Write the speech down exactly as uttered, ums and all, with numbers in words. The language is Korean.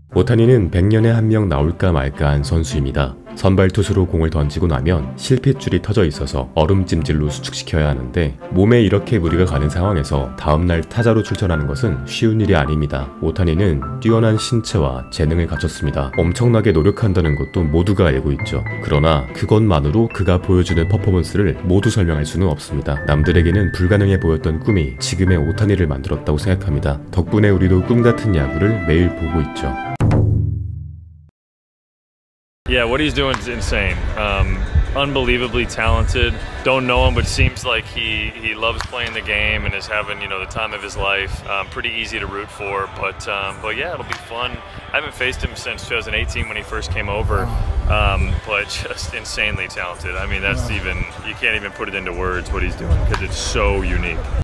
오타니는 백 년에 한 명 나올까 말까한 선수입니다. 선발 투수로 공을 던지고 나면 실핏줄이 터져 있어서 얼음찜질로 수축시켜야 하는데 몸에 이렇게 무리가 가는 상황에서 다음날 타자로 출전하는 것은 쉬운 일이 아닙니다. 오타니는 뛰어난 신체와 재능을 갖췄습니다. 엄청나게 노력한다는 것도 모두가 알고 있죠. 그러나 그것만으로 그가 보여주는 퍼포먼스를 모두 설명할 수는 없습니다. 남들에게는 불가능해 보였던 꿈이 지금의 오타니를 만들었다고 생각합니다. 덕분에 우리도 꿈같은 야구를 매일 보고 있죠. Yeah, what he's doing is insane. Um, unbelievably talented. Don't know him, but seems like he, he loves playing the game and is having, you know, the time of his life. Um, pretty easy to root for, but um, but yeah, it'll be fun. I haven't faced him since two thousand eighteen when he first came over, um, but just insanely talented. I mean, that's even, you can't even put it into words what he's doing because it's so unique.